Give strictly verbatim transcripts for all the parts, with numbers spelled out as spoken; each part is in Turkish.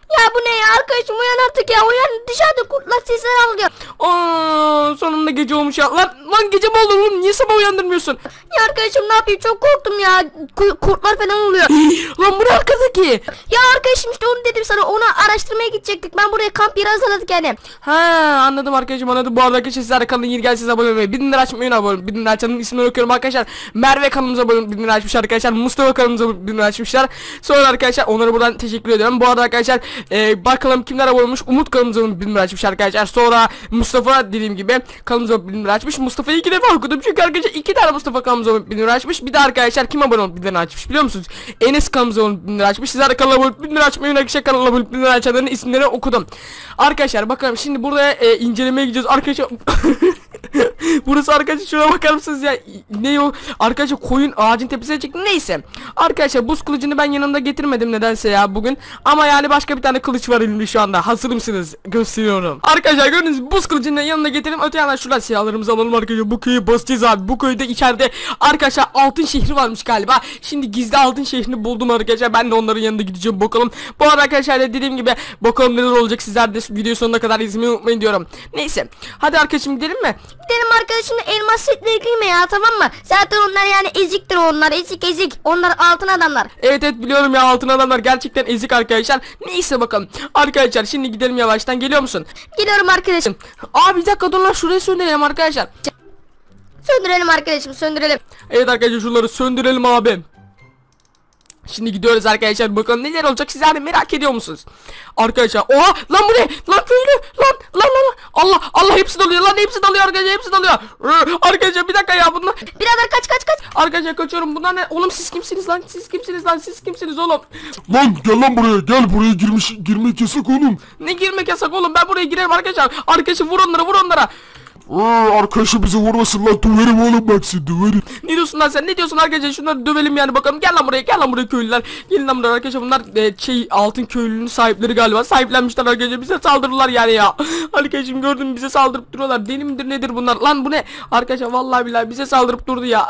Ya bu ne ya arkadaşım, uyan artık ya, uyan, dışarıda kurtlar sesler alıyor. Aa, sonunda gece olmuş ya. Lan, lan gece mi oldu oğlum? Niye sabah uyandırmıyorsun? Ya arkadaşım ne yapayım, çok korktum ya, Ku- kurtlar falan oluyor. Lan bu ne arkadaki? Ya arkadaşım işte onu dedim sana, onu araştırmaya gidecektik, ben buraya kamp yeri hazırladık yani. Ha, anladım arkadaşım, anladım. Bu arada arkadaşlar sizler de kanalın yeni gelseniz abone olmayı, bildirimleri açmayı unutmayın. Bildirimleri açanın ismini okuyorum arkadaşlar. Merve kanalımıza abone olmayı, bildirimleri açmış arkadaşlar. Mustafa kanalımıza bildirimleri açmışlar. Sonra arkadaşlar onlara buradan teşekkür ediyorum. Bu arada arkadaşlar e, bakalım kimler abone olmuş. Umut kanalımıza bildirimleri açmış arkadaşlar. Sonra Mustafa dediğim gibi kanalımıza bildirimleri açmış. Mustafa'yı iki defa okudum çünkü arkadaşlar iki tane Mustafa kanalımıza bildirimleri açmış. Bir de arkadaşlar kim abone olup bildirimleri açmış biliyor musunuz? Enes kanalımıza bildirimleri açmış. Sizler de kanala abone olup bildirimleri açmayı unutmayın. Kanala abone olup bildirimleri açanların isimlerini okudum. Arkadaşlar bakalım şimdi burada e, incelemeye gideceğiz arkadaşlar. Burası arkadaşlar, şuna bakar mısınız ya? Ne o? Arkadaşlar koyun ağacın tepesine çıktı. Neyse. Arkadaşlar buz kılıcını ben yanımda getirmedim nedense ya bugün. Ama yani başka bir tane kılıç var elimde şu anda. Hazır mısınız? Gösteriyorum. Arkadaşlar gördünüz buz kılıcını yanına getirdim. Öte yandan şuradan silahlarımızı alalım arkadaşlar. Bu köyü basacağız abi. Bu köyde içeride arkadaşlar altın şehri varmış galiba. Şimdi gizli altın şehrini buldum arkadaşlar. Ben de onların yanına gideceğim bakalım. Bu arada arkadaşlar dediğim gibi bakalım neler olacak. Sizler de video sonuna kadar izlemeyi unutmayın diyorum. Neyse. Hadi arkadaşım gidelim mi? Gidelim arkadaşımla elmas setleri giyme ya, tamam mı? Zaten onlar yani eziktir, onlar ezik ezik, onlar altın adamlar. Evet evet biliyorum ya, altın adamlar gerçekten ezik arkadaşlar. Neyse bakalım. Arkadaşlar şimdi gidelim yavaştan, geliyor musun? Gidiyorum arkadaşım. Aa bir dakika dur lan, şurayı söndürelim arkadaşlar. Söndürelim arkadaşım, söndürelim. Evet arkadaşlar şunları söndürelim abi. Şimdi gidiyoruz arkadaşlar, bakalım neler olacak, sizler de merak ediyor musunuz? Arkadaşlar oha lan bu ne? Lan köylü lan lan lan Allah Allah, hepsi dalıyor lan, hepsi dalıyor arkadaşlar, hepsi dalıyor. Arkadaşlar bir dakika ya bunlar. Birader kaç kaç kaç. Arkadaşlar kaçıyorum, bunlar ne? Oğlum siz kimsiniz lan? Siz kimsiniz lan? Siz kimsiniz oğlum? Lan gel lan buraya, gel buraya, girmiş girmek yasak oğlum. Ne girmek yasak oğlum, ben buraya girerim arkadaşlar. Arkadaşım vur onlara, vur onlara. Aa, arkadaşı bizi vurmasın lan, döverim oğlum bak seni, döverim. Ne diyorsun lan sen, ne diyorsun arkadaşlar, şunları dövelim yani bakalım. Gel lan buraya, gel lan buraya köylüler. Gelin lan buraya arkadaşlar, bunlar e, şey altın köylünün sahipleri galiba, sahiplenmişler arkadaşlar, bize saldırırlar yani ya. Arkadaşım gördüm, bize saldırıp duruyorlar, deli midir nedir bunlar lan, bu ne? Arkadaşlar vallahi billahi bize saldırıp durdu ya.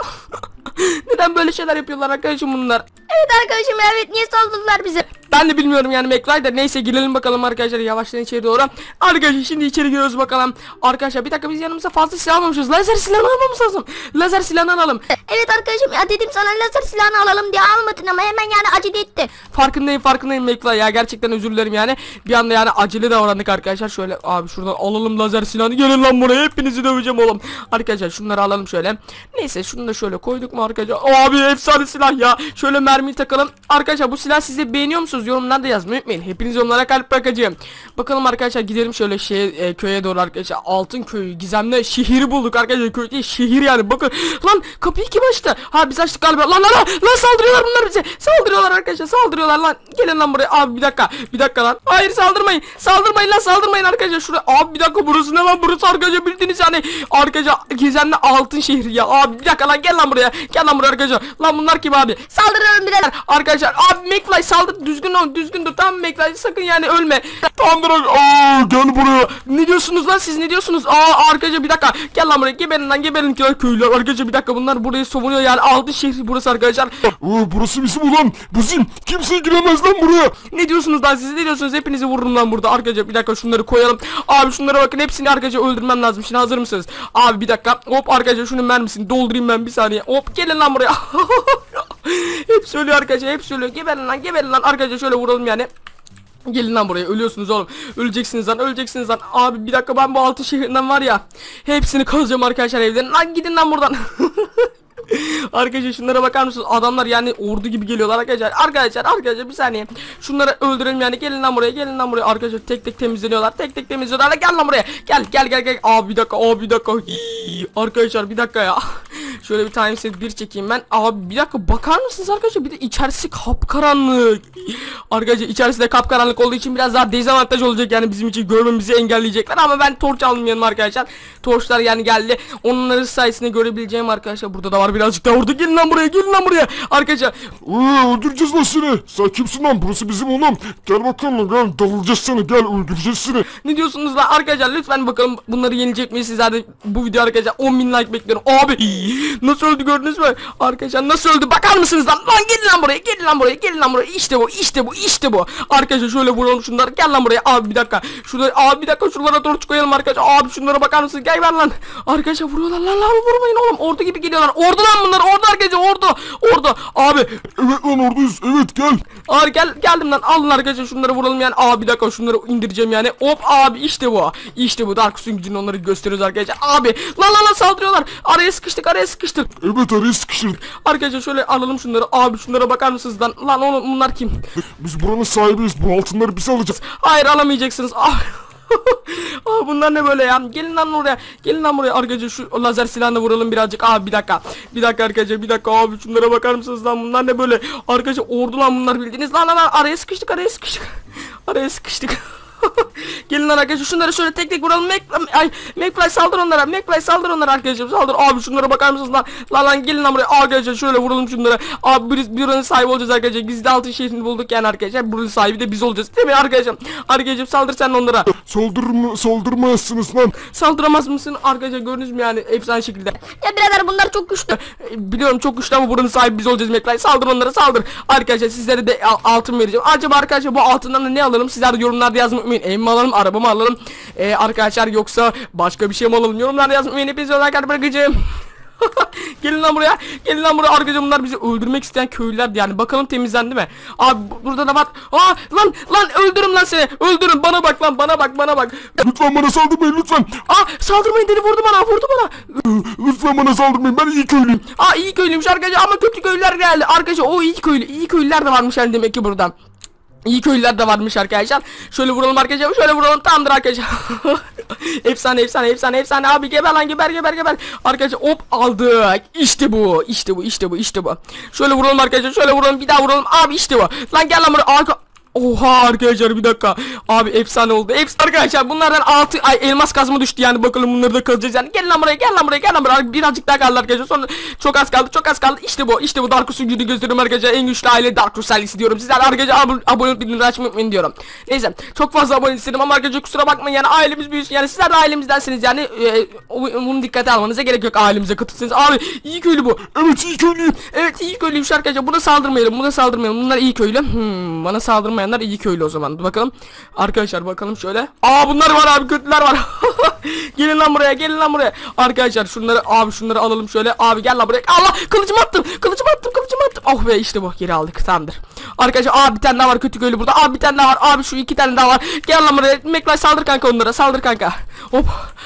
Neden böyle şeyler yapıyorlar arkadaşım bunlar? Evet arkadaşım, evet, niye saldırdılar bize? Ben de bilmiyorum yani McFly, neyse girelim bakalım arkadaşlar yavaştan içeri doğru. Arkadaşlar şimdi içeri giriyoruz bakalım. Arkadaşlar bir dakika, biz yanımıza fazla silah almamışız. Lazer silahını almamız lazım. Lazer silahını alalım. Evet arkadaşım ya, dedim sana lazer silahını alalım diye, almadın ama hemen yani acele etti. Farkındayım farkındayım McFly ya, gerçekten özür dilerim yani. Bir anda yani acele davrandık arkadaşlar. Şöyle abi şuradan alalım lazer silahını, gelin lan buraya, hepinizi döveceğim oğlum. Arkadaşlar şunları alalım şöyle. Neyse şunu da şöyle koyduk mu arkadaşlar. Abi efsane silah ya. Şöyle mermiyi takalım. Arkadaşlar bu silah siz de beğeniyor musunuz? Yorumlarda yazmayı unutmayın. Hepiniz yorumlara kalp bırakacağım. Bakalım arkadaşlar, gidelim şöyle şeye, e, köye doğru arkadaşlar. Altın köyü, gizemli şehri bulduk arkadaşlar. Köy değil şehir yani, bakın. Lan kapıyı kim açtı? Ha biz açtık galiba. Lan lan lan, lan saldırıyorlar bunlar bize. Saldırıyorlar arkadaşlar, saldırıyorlar lan. Gelin lan buraya. Abi bir dakika. Bir dakika lan. Hayır saldırmayın. Saldırmayın lan, saldırmayın arkadaşlar. Şuraya. Abi bir dakika, burası ne lan? Burası arkadaşlar bildiğiniz yani. Arkadaşlar gizemli altın şehri ya. Abi bir dakika lan, gel lan buraya. Gel lan buraya arkadaşlar. Lan bunlar kim abi? Saldırıyorum birader. Arkadaşlar abi McFly saldır, düzgün ol, düzgün dur, tamam McFly, sakın yani ölme. Tamamdır, aa gel buraya. Ne diyorsunuz lan siz, ne diyorsunuz? Aa arkadaşlar bir dakika, gel lan buraya, geberin lan, geberin köylüler. Arkadaşlar bir dakika, bunlar burayı savunuyor yani, altın şehri burası arkadaşlar. Aa, burası bizim ulan, bizim, kimse giremez lan buraya. Ne diyorsunuz lan siz, ne diyorsunuz? Hepinizi vururum lan burada arkadaşlar. Bir dakika şunları koyalım. Abi şunlara bakın, hepsini arkadaşlar öldürmem lazım. Şimdi hazır mısınız? Abi bir dakika, hop arkadaşlar şunun mermisini doldurayım ben bir saniye. Hop gelin lan buraya. Hep söylüyor arkadaşlar, hep söylüyor. Geberin lan, geberin lan arkadaşlar, şöyle vuralım yani. Gelin lan buraya, ölüyorsunuz oğlum. Öleceksiniz lan, öleceksiniz lan. Abi bir dakika, ben bu altın şehrinden var ya, hepsini kazacağım arkadaşlar evden. Lan gidin lan buradan. Arkadaşlar şunlara bakar mısınız? Adamlar yani ordu gibi geliyorlar arkadaşlar. Arkadaşlar arkadaşlar bir saniye. Şunları öldürelim yani. Gelin lan buraya, gelin lan buraya. Arkadaşlar tek tek temizleniyorlar. Tek tek temizliyorlar. Gel lan buraya. Gel gel gel gel. Abi bir dakika, abi bir dakika. Hii. Arkadaşlar bir dakika ya. Şöyle bir time set bir çekeyim ben. Abi bir dakika, bakar mısınız arkadaşlar? Bir de içerisi kapkaranlık. Arkadaşlar içerisi de kapkaranlık olduğu için biraz daha dezavantaj olacak yani, bizim için görmemizi engelleyecekler. Ama ben torç aldım yanıma arkadaşlar. Torçlar yani geldi. Onların sayesinde görebileceğim arkadaşlar. Burada da var birazcık daha orada. Gelin lan buraya, gelin lan buraya. Arkadaşlar. Ee, öldüreceğiz lan seni. Sen kimsin lan? Burası bizim oğlum. Gel bakalım, gel dalacağız seni, gel öldüreceğiz seni. Ne diyorsunuz lan arkadaşlar? Lütfen bakalım bunları yenilecek miyiz? Sizler de bu video arkadaşlar on bin like bekliyorum. Abi Nasıl öldü gördünüz mü? Arkadaşlar nasıl öldü? Bakar mısınız lan? Lan gelin lan buraya. Gelin lan buraya. Gelin lan buraya. İşte bu. İşte bu. İşte bu. Arkadaşlar şöyle vuralım şunları. Gel lan buraya. Abi bir dakika. Şurada abi bir dakika şuralara torç koyalım arkadaşlar. Abi şunlara bakar mısınız? Gel ver lan. Arkadaşlar vuruyorlar lan lan vurmayın oğlum. Ordu gibi geliyorlar. Ordu lan bunlar. Ordu arkadaşlar. Ordu. Ordu. Abi. Evet lan oradayız. Evet gel. Abi gel geldim lan. Alın arkadaşlar şunları vuralım yani. Abi bir dakika şunları indireceğim yani. Hop abi işte bu. İşte bu. Darkus'un gücünü onları gösteriyoruz arkadaşlar. Abi lan lan lan saldırıyorlar. Araya sıkıştık. Araya sıkıştık. Evet araya sıkıştırdık. Arkadaşlar şöyle alalım şunları. Abi şunlara bakar mısınız lan? Lan oğlum bunlar kim? Biz buranın sahibiyiz. Bu altınları biz alacağız. Hayır alamayacaksınız. Ah. Aa, bunlar ne böyle ya? Gelin lan oraya. Gelin lan buraya. Arkadaşlar şu lazer silahını vuralım birazcık. Abi bir dakika. Bir dakika arkadaşlar. Bir dakika abi şunlara bakar mısınız lan? Bunlar ne böyle? Arkadaşlar ordu lan bunlar bildiğiniz. Lan lan lan araya sıkıştık. Araya sıkıştık. Araya sıkıştık. Gelin lan arkadaşlar şunları şöyle tek tek vuralım. Mac, ay, McFly saldır onlara. McFly saldır onlara arkadaşlar. Saldır. Abi şunlara bakar mısınız lan? Lan lan gelin lan buraya. Arkadaşlar şöyle vuralım şunlara. Abi biz buranın sahibi olacağız arkadaşlar. Biz de altın şehrini bulduk yani arkadaşlar. Buranın sahibi de biz olacağız. Değil mi arkadaşlar? Arkadaşlar saldır sen onlara. Saldırma, saldırmazsınız lan. Saldıramaz mısın? Arkadaşlar gördünüz mü yani efsane şekilde. Ya birader bunlar çok güçlü. Biliyorum çok güçlü ama buranın sahibi biz olacağız McFly. Saldır onlara saldır. Arkadaşlar sizlere de altın vereceğim. Acaba arkadaşlar bu altından da ne alalım? Sizler de yorumlarda yazmayı unutmayın. Ev mi alalım? Araba mı alalım? Ee, arkadaşlar yoksa başka bir şey mi alalım? Yorumlarda yazmayı hepinize olarak bırakacağım. Gelin lan buraya. Gelin lan buraya arkadaşlar bunlar bizi öldürmek isteyen köylülerdi yani. Bakalım temizlendi mi? Abi burada da var. Aa lan lan öldürün lan seni. Öldürün bana bak lan bana bak bana bak. Lütfen bana saldırmayın lütfen. Aa saldırmayın dedi vurdu bana vurdu bana. Lütfen bana saldırmayın ben iyi köylüyüm. Aa iyi köylüymüş arkadaşlar ama kötü köylüler geldi. Arkadaşlar o iyi köylü. İyi köylüler de varmış yani demek ki buradan. İyi köylüler de varmış arkadaşlar. Şöyle vuralım arkadaşlar. Şöyle vuralım. Tamamdır arkadaşlar. efsane efsane efsane efsane. Abi geber lan geber geber geber. Arkadaşlar hop aldık. İşte bu. İşte bu. İşte bu. İşte bu. Şöyle vuralım arkadaşlar. Şöyle vuralım. Bir daha vuralım. Abi işte bu. Lan gel lan buraya. Arka Oha arkadaşlar bir dakika. Abi efsane oldu. Efsane arkadaşlar bunlardan altı ay elmas kazma düştü yani bakalım bunları da kazacağız yani. Gel lan buraya gel lan buraya gel lan buraya. Birazcık daha kaldı arkadaşlar. Sonra çok az kaldı çok az kaldı. İşte bu işte bu Darkus'un gücünü gösteriyorum arkadaşlar. En güçlü aile Darkus ailesi diyorum. Sizler arkadaşlar ab abone olup bildirimleri açmayı unutmayın diyorum. Neyse çok fazla abone istedim ama arkadaşlar kusura bakmayın yani ailemiz büyüsün yani sizler de ailemizdensiniz yani e, bunu dikkate almanıza gerek yok ailemize katılsınız. Abi iyi köylü bu. Evet iyi köylüyüm. Evet iyi köylüymüş arkadaşlar. Buna saldırmayalım. Buna saldırmayalım. Bunlar iyi köylü. Hmm, bana saldırmayanlar iyi köylü o zaman. Dur bakalım. Arkadaşlar bakalım şöyle. Aa bunlar var abi kötüler var. Gelin lan buraya. Gelin lan buraya. Arkadaşlar şunları abi şunları alalım şöyle. Abi gel lan buraya. Allah kılıcımı attım. Kılıcımı attım. Kılıcımı attım. Oh be işte bu. Geri aldık. Tamamdır. Arkadaşlar abi bir tane daha var kötü köylü burada. Abi bir tane daha var. Abi şu iki tane daha var. Gel lan buraya. McFly saldır kanka onlara. Saldır kanka. Hop.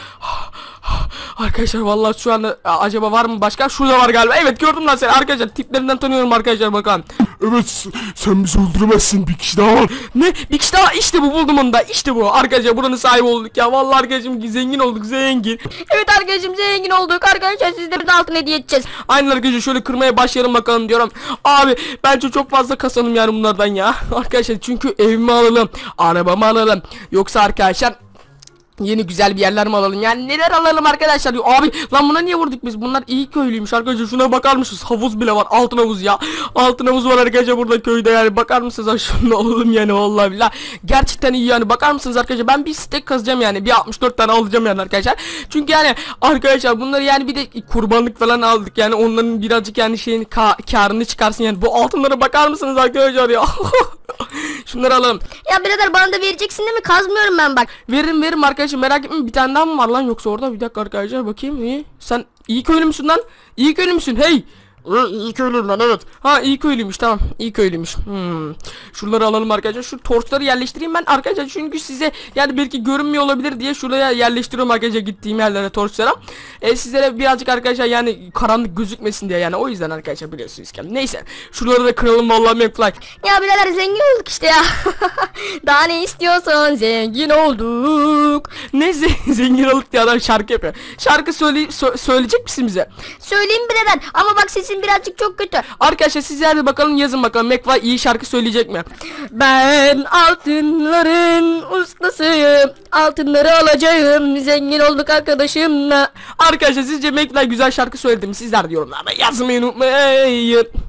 Arkadaşlar vallahi şu anda acaba var mı başka? Şurada var galiba. Evet gördüm lan seni. Arkadaşlar tiplerinden tanıyorum arkadaşlar bakalım. Evet sen bizi öldüremezsin bir kişi daha var. Ne? Bir kişi daha işte bu buldum onu da. İşte bu. Arkadaşlar buranın sahibi olduk ya. Vallahi arkadaşım zengin olduk zengin. Evet arkadaşım zengin olduk. Arkadaşlar sizlere de altın hediye edeceğiz. Aynen arkadaşlar şöyle kırmaya başlayalım bakalım diyorum. Abi bence çok fazla kasalım yani bunlardan ya. Arkadaşlar çünkü evimi alalım. Arabamı alalım. Yoksa arkadaşlar yeni güzel bir yerler mi alalım yani neler alalım arkadaşlar. Abi lan buna niye vurduk biz, bunlar iyi köylüymüş arkadaşlar. Şuna bakar mısınız, havuz bile var, altın havuz ya, altın havuz var arkadaşlar burada köyde yani. Bakar mısınız şuna oğlum yani, vallahi billah gerçekten iyi yani. Bakar mısınız arkadaşlar, ben bir stek kazacağım yani, bir altmış dört tane alacağım yani arkadaşlar. Çünkü yani arkadaşlar bunları yani bir de kurbanlık falan aldık yani, onların birazcık yani şeyin ka karını çıkarsın yani. Bu altınlara bakar mısınız arkadaşlar ya. Şunları alalım. Ya birader bana da vereceksin değil mi? Kazmıyorum ben bak. Veririm veririm arkadaşlar, merak etmeyin. Bir tane daha mı var lan yoksa orada? Bir dakika arkadaşlar bakayım. İyi. Sen iyi köylü müsün lan? İyi köylü müsün? Hey. İyi köylüyüm ben, evet. Ha iyi köylüymüş, tamam iyi köylüymüş. hmm. Şuraları alalım arkadaşlar, şu torçları yerleştireyim ben arkadaşlar, çünkü size yani belki görünmüyor olabilir diye şuraya yerleştiriyorum arkadaşlar, gittiğim yerlere torçlara. e, Sizlere birazcık arkadaşlar yani karanlık gözükmesin diye yani, o yüzden arkadaşlar biliyorsunuz ki. Neyse şuraları da kıralım vallahi McFly. Ya birader zengin olduk işte ya. Daha ne istiyorsun, zengin olduk. Ne zengin olduk diye adam şarkı yapıyor. Şarkı söyle sö söyleyecek misin bize? Söyleyeyim birader ama bak sesin birazcık çok kötü. Arkadaşlar sizler de bakalım, yazın bakalım McFly iyi şarkı söyleyecek mi? Ben altınların ustasıyım, altınları alacağım, zengin olduk arkadaşımla. Arkadaşlar sizce McFly güzel şarkı söyledi mi? Sizler de yorumlarda yazmayı unutmayın.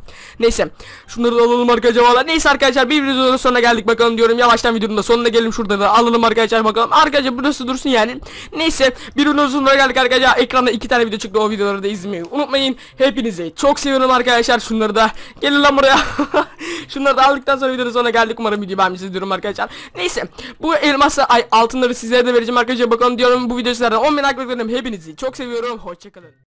Neyse şunları da alalım arkadaşlar valla. Neyse arkadaşlar bir videonun sonuna geldik bakalım diyorum. Yavaştan videonun da sonuna gelelim, şurada da alalım arkadaşlar bakalım. Arkadaşlar burası dursun yani. Neyse bir videonun sonuna geldik arkadaşlar. Ekranda iki tane video çıktı, o videoları da izlemeyi unutmayın. Hepinizi çok seviyorum arkadaşlar. Şunları da gelin lan buraya. Şunları da aldıktan sonra videonun sonuna geldik. Umarım videoyu beğenmişsiniz diyorum arkadaşlar. Neyse bu elmasla ay altınları sizlere de vereceğim arkadaşlar bakalım diyorum. Bu videoyu sizlerden on bin like bekliyorum. Hepinizi çok seviyorum. Hoşçakalın.